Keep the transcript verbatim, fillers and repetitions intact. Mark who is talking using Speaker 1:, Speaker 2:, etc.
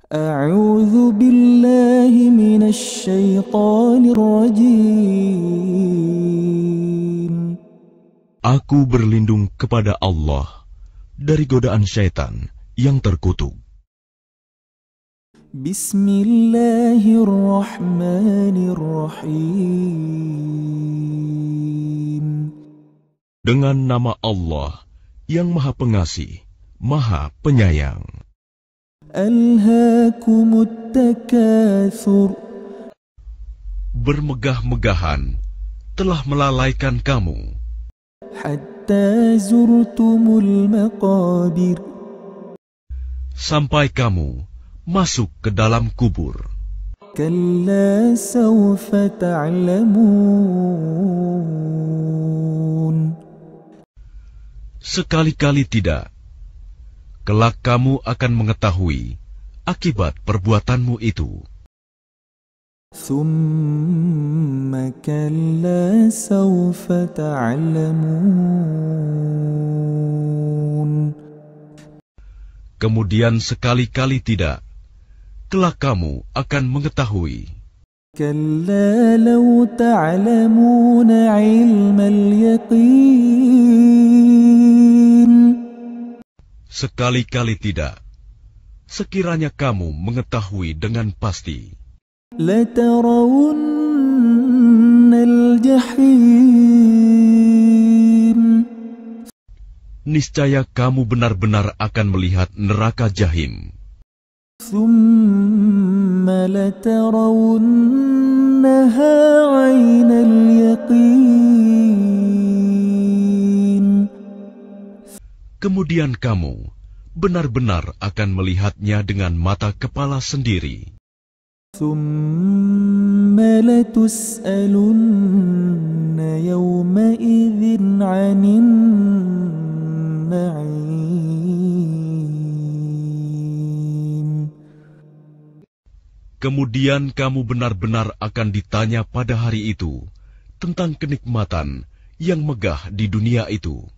Speaker 1: أعوذ بالله من الشيطان الرجيم.
Speaker 2: Aku berlindung kepada Allah dari godaan syaitan yang terkutuk.
Speaker 1: Bismillahirrahmanirrahim.
Speaker 2: Dengan nama Allah yang Maha Pengasih, Maha Penyayang.
Speaker 1: Alhaakumut takatsur.
Speaker 2: Bermegah-megahan telah melalaikan kamu
Speaker 1: Hatta zurtumul maqabir.
Speaker 2: sampai kamu masuk ke dalam kubur.
Speaker 1: Kalla sawfa ta'lamun.
Speaker 2: Sekali-kali tidak. Kelak kamu akan mengetahui akibat perbuatanmu itu.
Speaker 1: Thumma kalla sawfa ta'lamun.
Speaker 2: Kemudian sekali-kali tidak. Kelak kamu akan mengetahui.
Speaker 1: Kalla law ta'lamuna 'ilmal yaqin.
Speaker 2: Sekali-kali tidak. Sekiranya kamu mengetahui dengan pasti,
Speaker 1: latarawunnal jahim.
Speaker 2: niscaya kamu benar-benar akan melihat neraka Jahim.
Speaker 1: Thumma latarawunnaha 'ainal yaqin.
Speaker 2: Kemudian kamu benar-benar akan melihatnya dengan mata kepala sendiri.
Speaker 1: Thumma latus'alunna yawma'idhin 'anin na'im.
Speaker 2: Kemudian kamu benar-benar akan ditanya pada hari itu tentang kenikmatan yang megah di dunia itu.